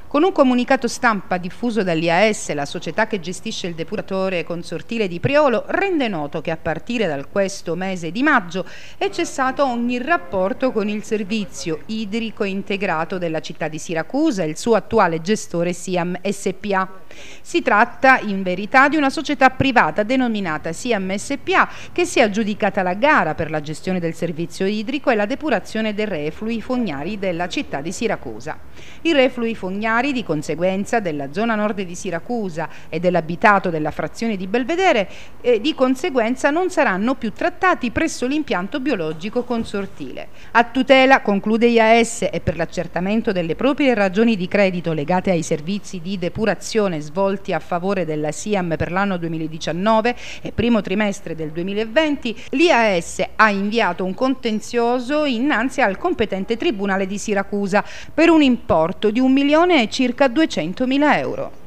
Con un comunicato stampa diffuso dall'IAS, la società che gestisce il depuratore consortile di Priolo rende noto che a partire da questo mese di maggio è cessato ogni rapporto con il servizio idrico integrato della città di Siracusa e il suo attuale gestore SIAM SpA. Si tratta in verità di una società privata denominata SIAM SpA che si è aggiudicata la gara per la gestione del servizio idrico e la depurazione dei reflui fognari della città di Siracusa. I reflui fognari di conseguenza della zona nord di Siracusa e dell'abitato della frazione di Belvedere di conseguenza non saranno più trattati presso l'impianto biologico consortile. A tutela, conclude IAS, e per l'accertamento delle proprie ragioni di credito legate ai servizi di depurazione svolti a favore della SIAM per l'anno 2019 e primo trimestre del 2020, l'IAS ha inviato un contenzioso innanzi al competente tribunale di Siracusa per un importo di 1 milione e circa 200.000 euro.